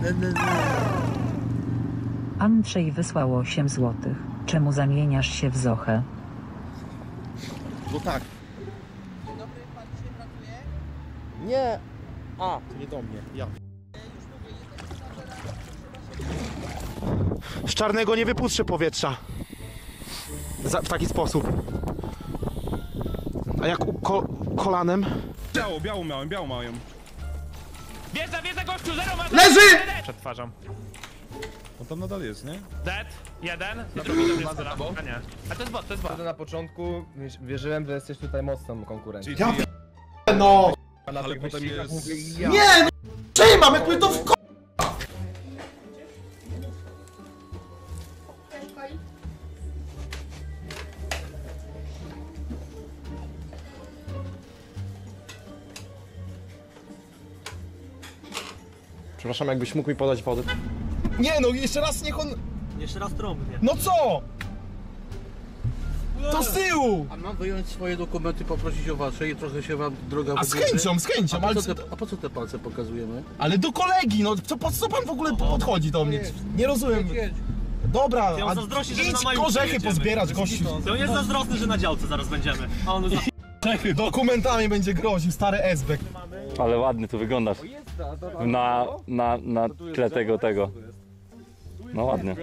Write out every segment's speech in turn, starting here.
Andrzej wysłał 8 złotych. Czemu zamieniasz się w Zochę? No tak. Dzień dobry, pan dzisiaj pracuje? Nie. A, to nie do mnie. Ja. Z czarnego nie wypuszczę powietrza. W taki sposób. A jak kolanem? Białą mają. Wiedza, gościu, zero ma... Leży! Przed twarzą. On tam nadal jest, nie? Dead, jeden. No to widzę, jest góra. A nie. A to jest bot, Na początku wierzyłem, że jesteś tutaj mocną konkurencją. Ja no! A na Ale tych potem wyścigach jest... mówię ja. Nie! No trzymam, jak my to w Przepraszam, jakbyś mógł mi podać wody. Nie no, jeszcze raz niech on... Jeszcze raz trąbnie. No co? To z tyłu! A mam wyjąć swoje dokumenty, poprosić o wasze i trochę się wam droga A z chęcią, ale... A po co te palce pokazujemy? Ale do kolegi, no po co pan w ogóle podchodzi do mnie? Nie rozumiem. Dobra, on zazdrości, że idź na maju orzechy przyjedziemy. pozbierać, gościu. To on jest zazdrosny, że na działce zaraz będziemy. A on Orzechy, dokumentami będzie groził, stary SB. Ale ładnie tu wyglądasz. Na tle tego. No ładnie.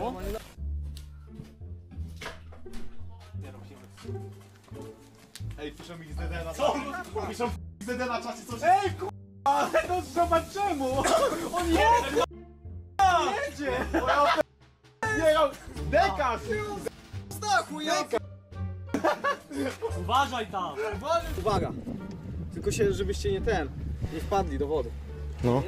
Ej, piszą mi ZD na co? Piszą ZD na czasie coś. Ej, k***a! No zobacz czemu! On jedzie! Jedzie! Nie, dekarz! Stachu, ja! uważaj tam! Uwaga! Tylko się, żebyście nie wpadli do wody. No.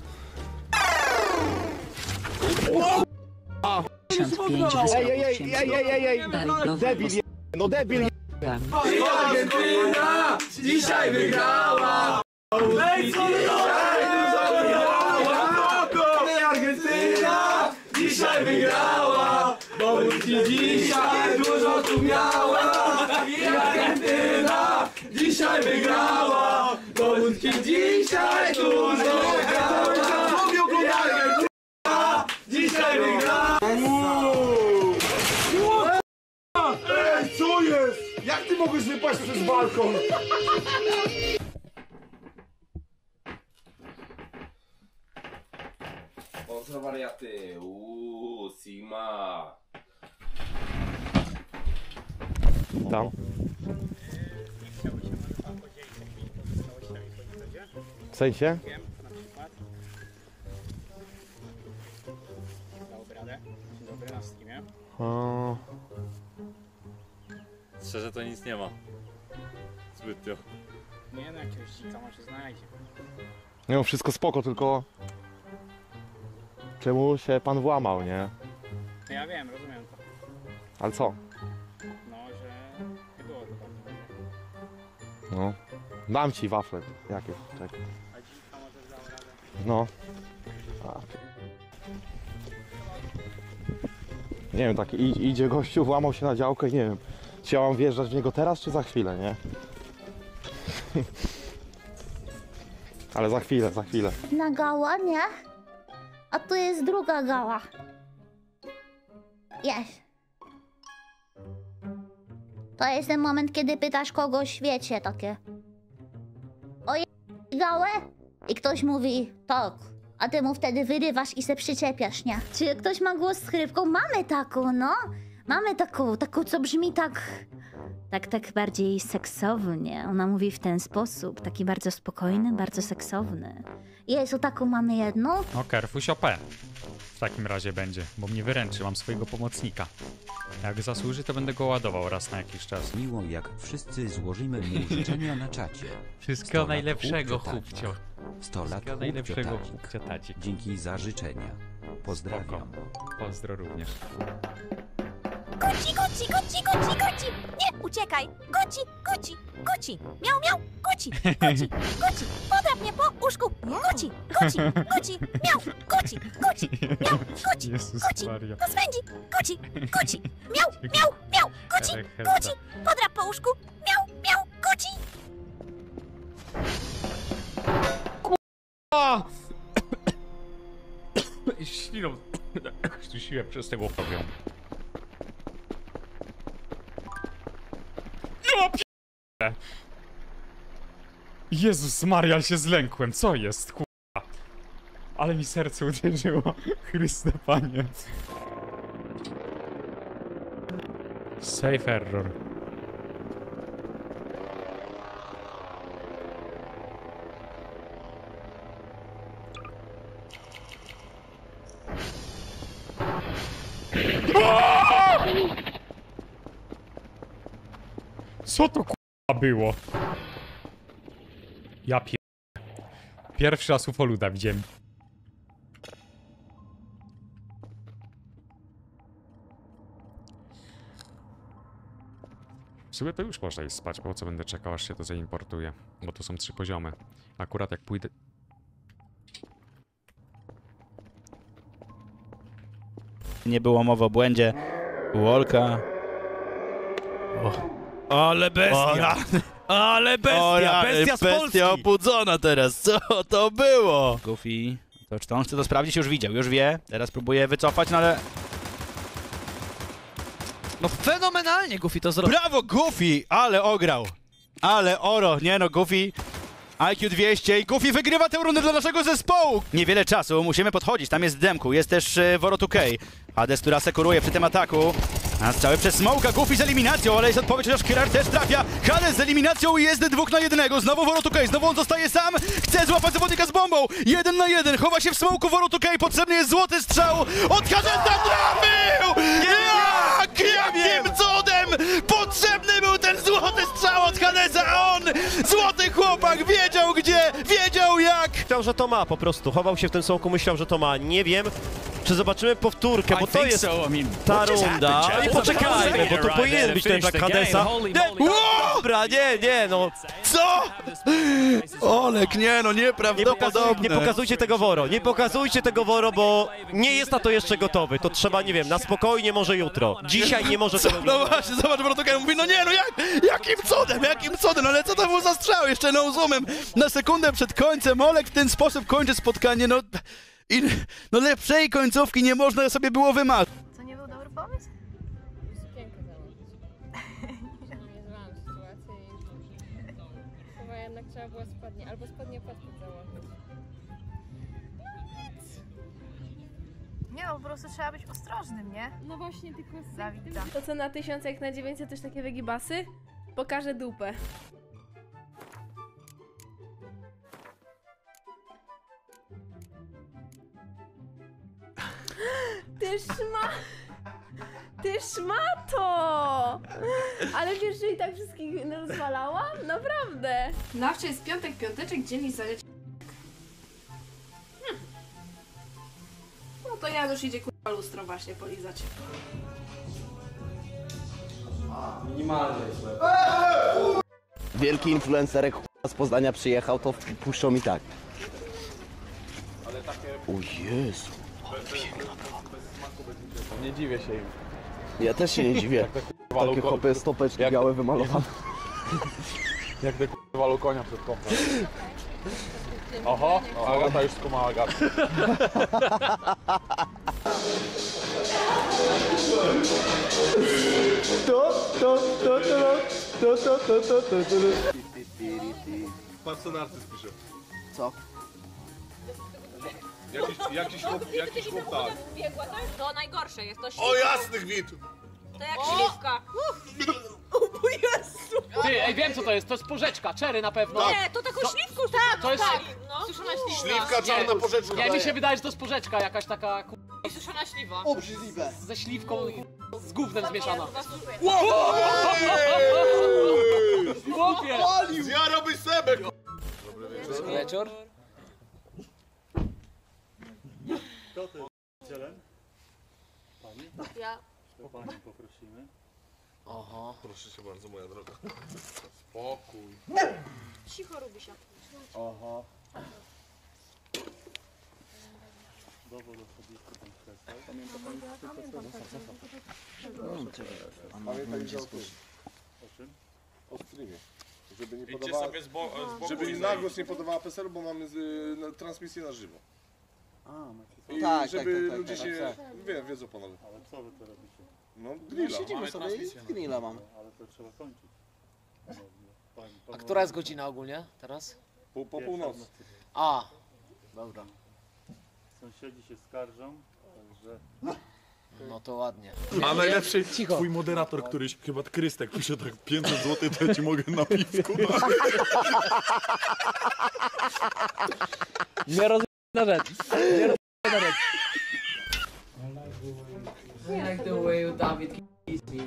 55 Ej! Debil je... No debil je... Argentyna dzisiaj wygrała! Argentyna dzisiaj wygrała! Bo dzisiaj dużo tu miała! I Argentyna dzisiaj wygrała! Bo dzisiaj dużo miała! I Argentyna dzisiaj wygrała! Ej, co jest? Jak ty mogłeś wypaść przez balkon? Pozdro wariaty! Sigma! Tam. W sensie? Dałoby radę? Dzień dobry, na streamie. O... Szczerze to nic nie ma. Zbytnio. Nie no, jakiegoś dzika może znajdzie. Nie no, wszystko spoko, tylko... Czemu się pan włamał, nie? No ja wiem, rozumiem to. Ale co? No, że nie było to bardzo. No. Dam ci wafle jakieś, czekaj. A dzika może dał radę. No. A. Nie wiem, tak idzie gościu, włamał się na działkę i nie wiem, czy ja mam wjeżdżać w niego teraz, czy za chwilę, nie? Ale za chwilę. Na gała, nie? A tu jest druga gała. Jest. To jest ten moment, kiedy pytasz kogoś, wiecie, takie. O gałę? I ktoś mówi, tak. A ty mu wtedy wyrywasz i se przyczepiasz, nie? Czy ktoś ma głos z chrypką? Mamy taką, no. Mamy taką, co brzmi tak bardziej seksownie. Ona mówi w ten sposób, taki bardzo spokojny, bardzo seksowny. Jezu, taką mamy jedną. No, Kerfuś OP. W takim razie będzie, bo mnie wyręczy, mam swojego pomocnika. Jak zasłuży, to będę go ładował raz na jakiś czas. Miło, jak wszyscy złożymy mu życzenia na czacie. Wszystkiego najlepszego, chłopcio. 100 lat Wszystkiego najlepszego, chłopcio Tadzik. Dzięki za życzenia. Pozdrawiam. Pozdro również. Goci! Nie, uciekaj! Goci! Miał, goci! Podrap mnie po uszku! Goci! Miał, goci! Miał, goci! To swędzi! Goci! Miał, goci! Podrap po uszku! Miał, goci! Śliną. Krztusiłem przez tego robią. Ja p***e. Jezus Maria, ale się zlękłem. Co jest, kurwa? Ale mi serce uderzyło. Chryste Panie. Safe error. Co to k***a było? Ja pier... Pierwszy raz ufoluda widziałem. W sumie to już można iść spać, bo co będę czekał, aż się to zaimportuje. Bo to są 3 poziomy. Akurat jak pójdę... Nie było mowy o błędzie. Wolka. Ale bestia! Ale bestia! Bestia z Polski! Bestia obudzona teraz, co to było? Goofy, to czy to on chce to sprawdzić? Już widział, już wie. Teraz próbuje wycofać, no ale... No fenomenalnie Goofy to zrobił. Brawo Goofy! Ale ograł! Ale oro! Nie no, Goofy... IQ 200 i Goofy wygrywa tę rundę dla naszego zespołu! Niewiele czasu, musimy podchodzić, tam jest Demku, jest też Woro 2K. Hades, która sekuruje przy tym ataku. A strzały przez Smoka, Goofy z eliminacją, ale jest odpowiedź, chociaż Kirar też trafia. Hades z eliminacją i jest 2 na 1. Znowu Woro 2K, znowu on zostaje sam. Chce złapać zawodnika z bombą. 1 na 1, chowa się w smoku Woro 2K, potrzebny jest złoty strzał. Od Hadesa trafił! Jakim cudem potrzebny był ten złoty strzał od Hadesa, a on, złoty chłopak, wiedział gdzie, wiedział jak. Myślał, że to ma po prostu, chował się w tym smoku, myślał, że to ma. Nie wiem, czy zobaczymy powtórkę, bo to jest ta runda. I poczekajmy, bo to powinien być ten tak Hadesa. Dobra, nie, no. Co? Olek, nie no, nieprawdopodobne. Nie pokazujcie tego Woro, nie pokazujcie tego Woro, bo nie jest na to jeszcze gotowy. To trzeba, nie wiem, na spokojnie, może jutro. Dzisiaj nie może tego... No właśnie, zobacz, Woro mówi, no nie, no jakim cudem, ale co to był za strzał? Jeszcze no zoomem na sekundę przed końcem. Olek w ten sposób kończy spotkanie, no... no lepszej końcówki nie można sobie było wymarzyć. To nie był dobry pomysł? Sukienkę założyć. Nie znałam sytuacji i chyba jednak trzeba było spodnie, albo spodnie pod założyć. Nie no, po prostu trzeba być ostrożnym, nie? No właśnie, tylko z Zawita. to co na 1000 jak na 900 też takie wygibasy? Pokażę dupę. Ty szmato! Ale wiesz, że i tak wszystkich rozwalałam? Naprawdę! Nawcie jest piątek, piąteczek, dzielni zaleci. No to Janusz idzie kurwa lustro właśnie polizać. Minimalnie. Wielki influencerek z Poznania przyjechał, to puszczą mi tak. O Jezu. Nie dziwię się im. Ja też się nie dziwię. Takie chopy stopeczki białe wymalowane. Jak te walą konia przed kąpem. Oho, Agata już skumała Agatę. Patrz co narcyz pisze. Co? Jakiś chłop tak. To najgorsze jest, to śliwka. O jasny gwint! To jak śliwka. O Jezu! Ty, ej, wiem co to jest porzeczka, czery na pewno. Nie, to taką śliwką tak, to jest... no. Suszona śliwka. Śliwka, czarna porzeczka. Nie, mi się wydaje, że to jest porzeczka jakaś taka... I suszona śliwa. Obrzydliwe. Ze śliwką, z gównem zmieszana. Chłopie! Zjarałbyś sebek! Dobry wieczór. Ja. Pani poprosimy. Oho. Proszę się bardzo, moja droga. Spokój. Cicho robi się. Oho. Dowód osobisty ten kreskał. Pamięta pani o czym? O streamie. Żeby nie podawała, żeby mi na głos nie podawała PESEL, bo mamy transmisję na żywo. I Tak, żeby tak, ludzie tak, się... tak. Wiedzą panowie. Ale co wy to robicie? No, No, grilla. siedzimy sobie i grilla mam. Ale to trzeba kończyć. A która jest godzina ogólnie teraz? Po północy. A, dobra. Sąsiedzi się skarżą, także... No to ładnie. A najlepszy twój moderator któryś, chyba Krystek, pisze tak 500 zł, to ja ci mogę na piwku. Nie rozumiem na rzecz. Nie rozumiem na rzecz. I like the way you Dawid kiss me.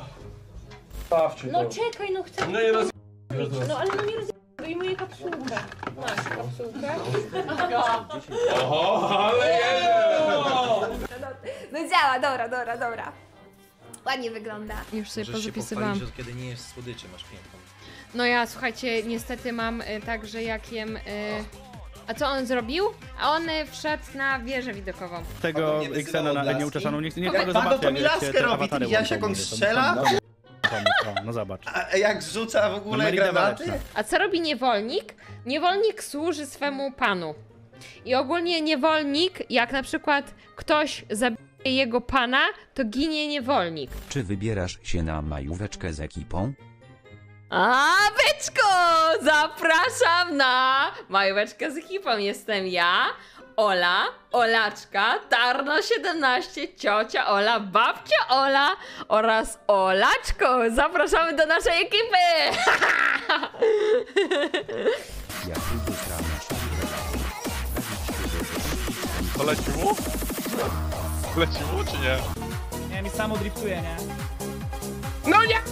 No czekaj, no chcę. No nie roz... No ale no nie rozumiem. Wyjmuję kapsułkę. Masz kapsułkę. Oho, ale No działa, dobra. Ładnie wygląda. Już sobie pozapisywałam. Kiedy nie jesz słodyczy, masz piękną. No ja, słuchajcie, niestety mam tak, że jak jem... A co on zrobił? A on wszedł na wieżę widokową. Tego Xena na nieuczeszoną, nie tego Pando zobaczcie, to mi laskę robi, ty widziałeś jak on strzela? No zobacz. A jak rzuca w ogóle granaty? A co robi niewolnik? Niewolnik służy swemu panu. I ogólnie niewolnik, jak na przykład ktoś zabije jego pana, to ginie niewolnik. Czy wybierasz się na majóweczkę z ekipą? A, byczku! Zapraszam na majóweczkę z ekipą. Jestem ja, Ola, Olaczka, Tarno 17, ciocia Ola, babcia Ola oraz Olaczko. Zapraszamy do naszej ekipy! Jak tylko To leciło? Leciło czy nie? Nie, mi samo driftuje, nie? No nie!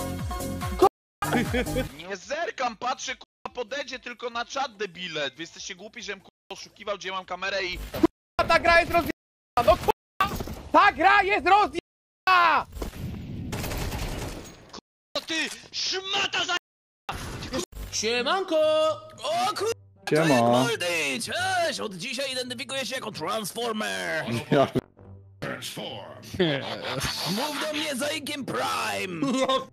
Nie zerkam, patrzę podejdzie tylko na czat, debile. Wy jesteście głupi, żebym oszukiwał, gdzie mam kamerę i... Ta gra jest rozjebana! No k***a! Ta gra jest rozjebana! Ty szmata za... Siemanko! O kur... Siema. Moldy! Cześć! Od dzisiaj identyfikuję się jako Transformer! Mów do mnie za Ikiem Prime!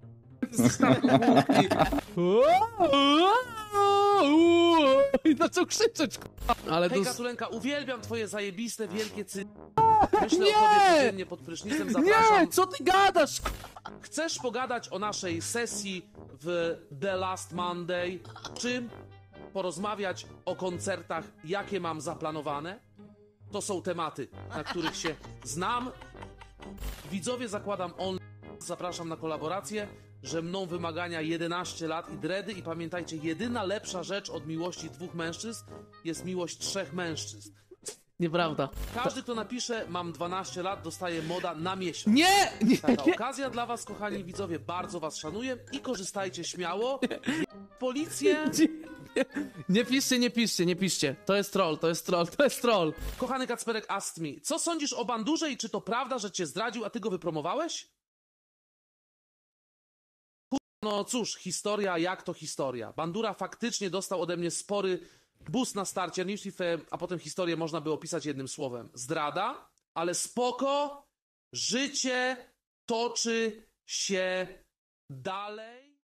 No co krzyczeć, ale Hej, Katulenka, uwielbiam twoje zajebiste, wielkie Myślę o tobie codziennie pod prysznicem, zapraszam. Nie, co ty gadasz? Chcesz pogadać o naszej sesji w The Last Monday? Czy porozmawiać o koncertach, jakie mam zaplanowane? To są tematy, na których się znam. Widzowie, zakładam zapraszam na kolaborację, że mną wymagania 11 lat i dredy i pamiętajcie, jedyna lepsza rzecz od miłości dwóch mężczyzn jest miłość trzech mężczyzn. Nieprawda. Każdy, kto napisze mam 12 lat, dostaje moda na miesiąc. Nie! Taka okazja dla was, kochani widzowie, bardzo was szanuję i korzystajcie śmiało. Policję! Nie piszcie. To jest troll. Kochany Kacperek asked me, co sądzisz o Bandurze i czy to prawda, że cię zdradził, a ty go wypromowałeś? No cóż, historia jak to historia. Bandura faktycznie dostał ode mnie spory boost na starcie, a potem historię można by opisać jednym słowem. Zdrada, ale spoko, życie toczy się dalej.